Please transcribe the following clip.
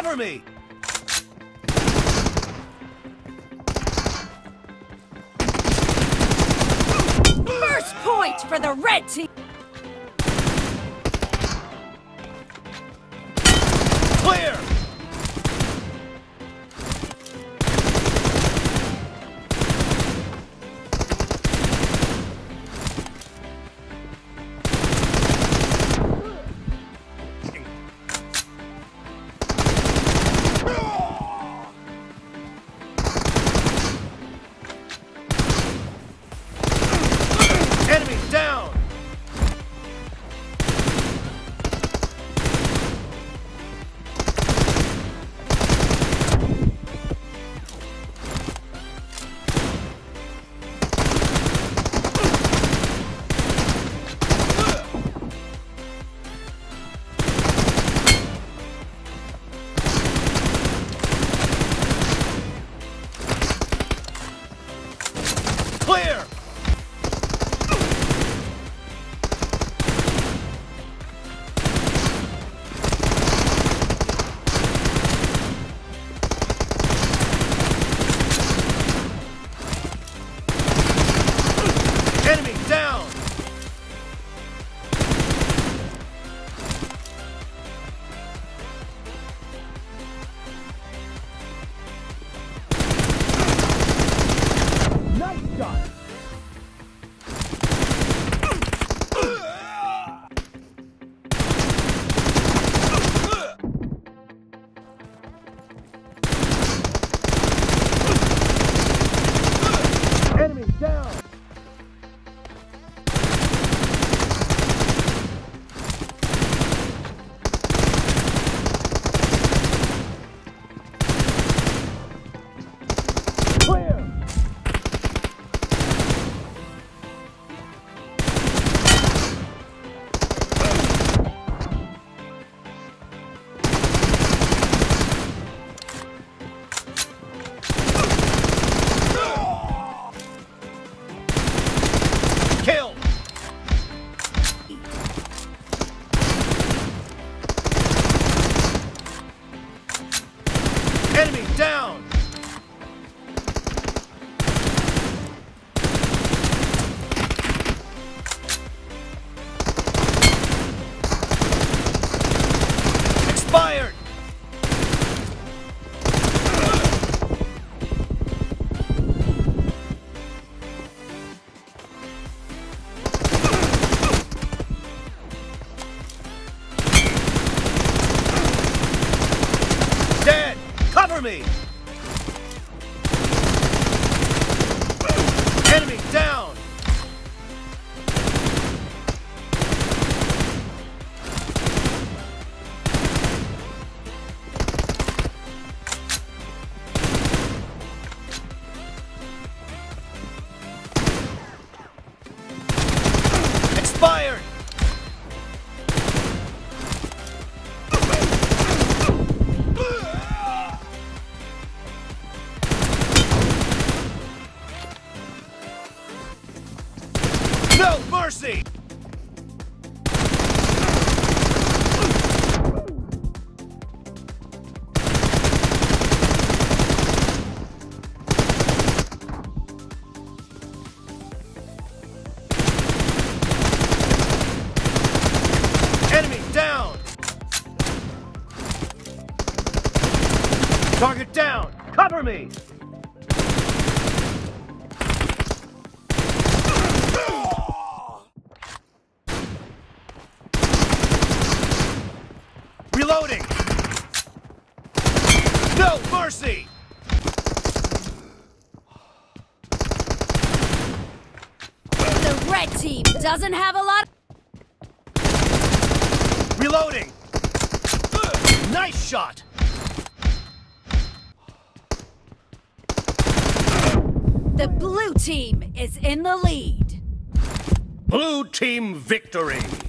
Cover me! First point for the red team! Clear! Enemy down! Clear! Enemy down! Nice shot! Enemy down! Clear! Kill! Enemy down! Expired! Dead! Cover me! Enemy down! Expired! No mercy! Enemy down! Target down! Cover me! Reloading! No mercy! The red team doesn't have a lot. Reloading! Nice shot! The blue team is in the lead. Blue team victory!